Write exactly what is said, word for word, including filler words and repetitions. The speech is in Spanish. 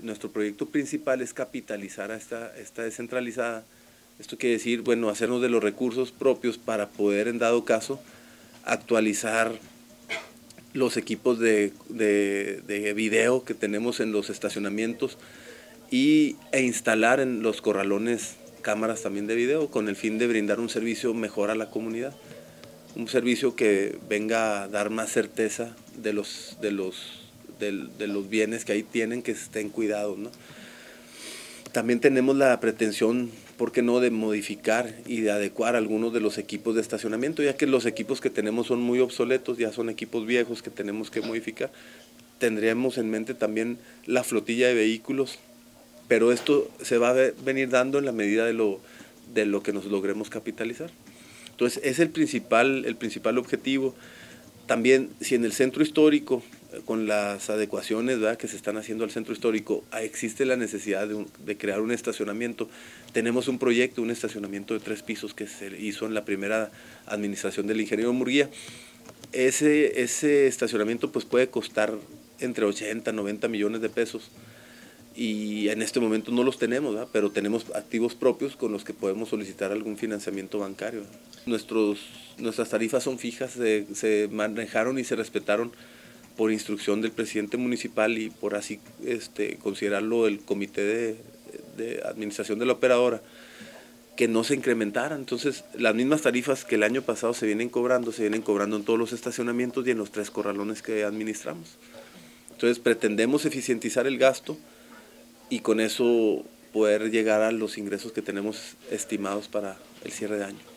nuestro proyecto principal es capitalizar a esta, esta descentralizada. Esto quiere decir, bueno, hacernos de los recursos propios para poder, en dado caso, actualizar los equipos de, de, de video que tenemos en los estacionamientos y, e instalar en los corralones cámaras también de video con el fin de brindar un servicio mejor a la comunidad. Un servicio que venga a dar más certeza de los, de los, de, de los bienes que ahí tienen, que estén cuidados, ¿no? También tenemos la pretensión, ¿por qué no?, de modificar y de adecuar algunos de los equipos de estacionamiento, ya que los equipos que tenemos son muy obsoletos, ya son equipos viejos que tenemos que modificar. Tendríamos en mente también la flotilla de vehículos, pero esto se va a venir dando en la medida de lo, de lo que nos logremos capitalizar. Entonces, es el principal, el principal objetivo. También, si en el centro histórico, con las adecuaciones, ¿verdad?, que se están haciendo al centro histórico, existe la necesidad de, un, de crear un estacionamiento. Tenemos un proyecto, un estacionamiento de tres pisos que se hizo en la primera administración del ingeniero Murguía. Ese, ese estacionamiento pues, puede costar entre ochenta, noventa millones de pesos. Y en este momento no los tenemos, ¿verdad?, pero tenemos activos propios con los que podemos solicitar algún financiamiento bancario. Nuestros, nuestras tarifas son fijas, se, se manejaron y se respetaron por instrucción del presidente municipal y por así este, considerarlo el comité de, de administración de la operadora, que no se incrementaran. Entonces, las mismas tarifas que el año pasado se vienen cobrando, se vienen cobrando en todos los estacionamientos y en los tres corralones que administramos. Entonces, pretendemos eficientizar el gasto y con eso poder llegar a los ingresos que tenemos estimados para el cierre de año.